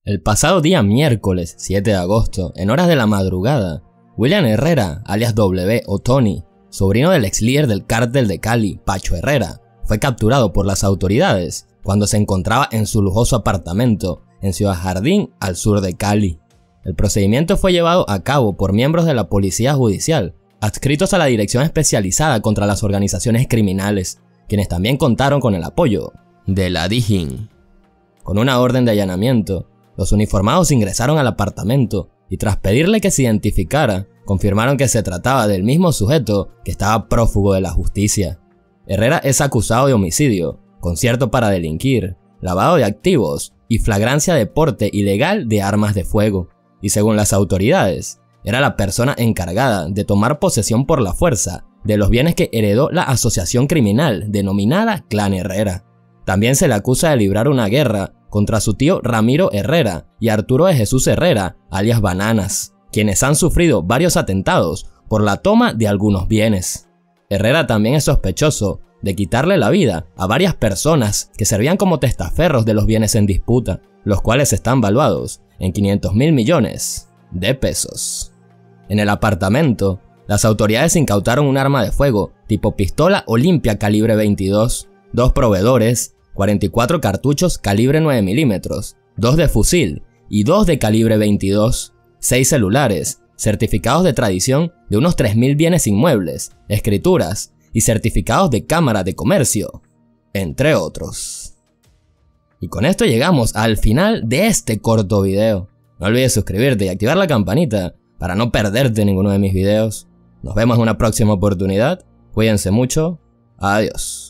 El pasado día miércoles 7 de agosto, en horas de la madrugada, William Herrera, alias W o Tony, sobrino del ex líder del cártel de Cali, Pacho Herrera, fue capturado por las autoridades cuando se encontraba en su lujoso apartamento en Ciudad Jardín, al sur de Cali. El procedimiento fue llevado a cabo por miembros de la Policía Judicial, adscritos a la Dirección Especializada contra las Organizaciones Criminales, quienes también contaron con el apoyo de la DIJÍN. Con una orden de allanamiento, los uniformados ingresaron al apartamento y tras pedirle que se identificara, confirmaron que se trataba del mismo sujeto que estaba prófugo de la justicia. Herrera es acusado de homicidio, concierto para delinquir, lavado de activos y flagrancia de porte ilegal de armas de fuego, y según las autoridades, era la persona encargada de tomar posesión por la fuerza de los bienes que heredó la asociación criminal denominada Clan Herrera. También se le acusa de librar una guerra contra su tío Ramiro Herrera y Arturo de Jesús Herrera, alias Bananas, quienes han sufrido varios atentados por la toma de algunos bienes. Herrera también es sospechoso de quitarle la vida a varias personas que servían como testaferros de los bienes en disputa, los cuales están valuados en 500.000 millones de pesos. En el apartamento, las autoridades incautaron un arma de fuego tipo pistola Olympia calibre 22, 2 proveedores, 44 cartuchos calibre 9 milímetros, 2 de fusil y 2 de calibre 22, 6 celulares, certificados de tradición de unos 3.000 bienes inmuebles, escrituras y certificados de cámara de comercio, entre otros. Y con esto llegamos al final de este corto video. No olvides suscribirte y activar la campanita para no perderte ninguno de mis videos. Nos vemos en una próxima oportunidad. Cuídense mucho. Adiós.